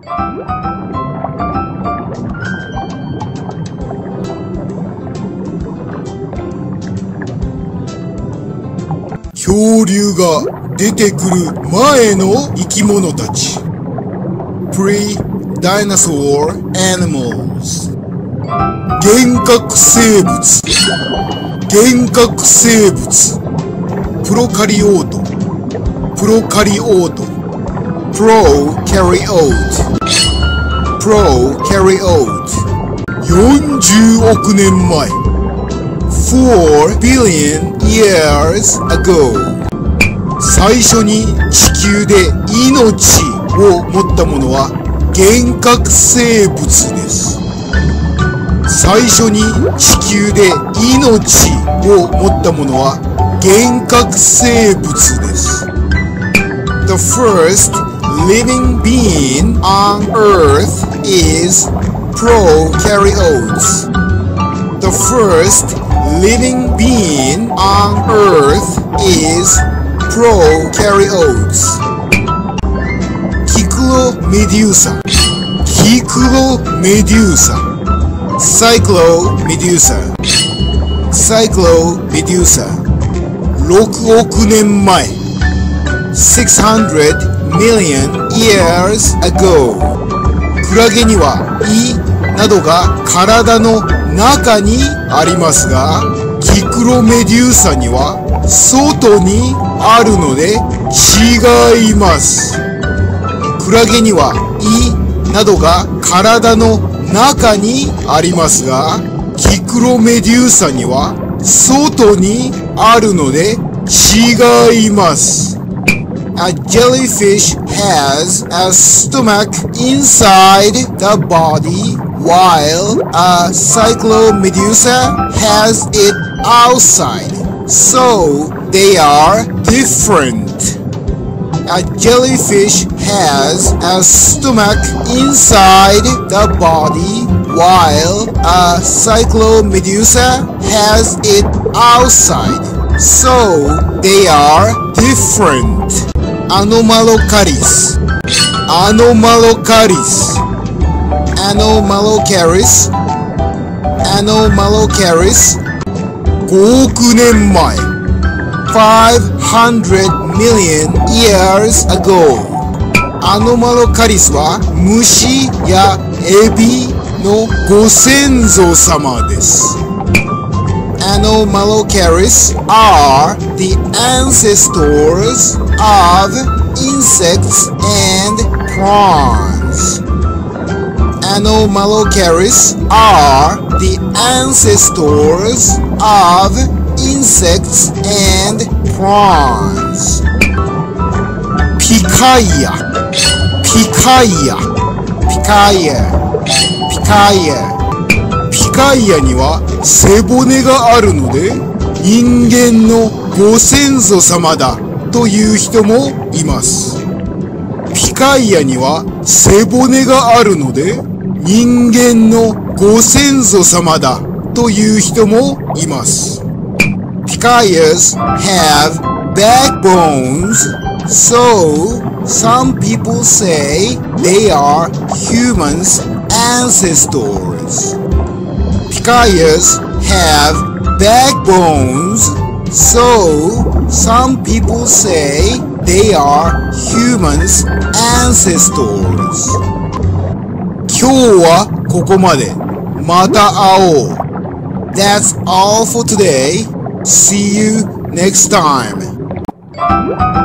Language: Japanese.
恐竜が出てくる前の生き物たち。Pre-dinosaur animals。幻覚生物。幻覚生物。プロカリオート。プロカリオート。プロカリオート。プロカリオート。40億年前。4 billion years ago。最初に地球で命を持ったものは幻覚生物です。最初に地球で命を持ったものは幻覚生物です。The first living being on Earth is prokaryotes. The first living being on Earth is prokaryotes. キクロメデューサ。キクロメデューサ。サイクロメデューサ。サイクロメデューサ。6億年前。600 million years ago。クラゲには胃などが体の中にありますが、キクロメデューサには外にあるので違います。クラゲには胃などが体の中にありますが、キクロメデューサには外にあるので違います。A jellyfish has a stomach inside the body, while a cyclomedusa has it outside. So they are different. A jellyfish has a stomach inside the body, while a cyclomedusa has it outside. So they are different. Anomalocaris. Anomalocaris. Anomalocaris. Anomalocaris. 5億年前。500 million years ago。アノマロカリスは虫やエビのご先祖様です。Anomalocaris are the ancestors of insects and prawns. Anomalocaris are the ancestors of insects and prawns. Pikaia, Pikaia, Pikaia, Pikaia. ピカイアには背骨があるので人間のご先祖様だという人もいます。ピカイアには背骨があるので人間のご先祖様だという人もいます。Picaias have backbones, so some people say they are humans' ancestors. Picaias have backbones, so some people say they are humans' ancestors. 今日はここまで。また会おう。That's all for today. See you next time.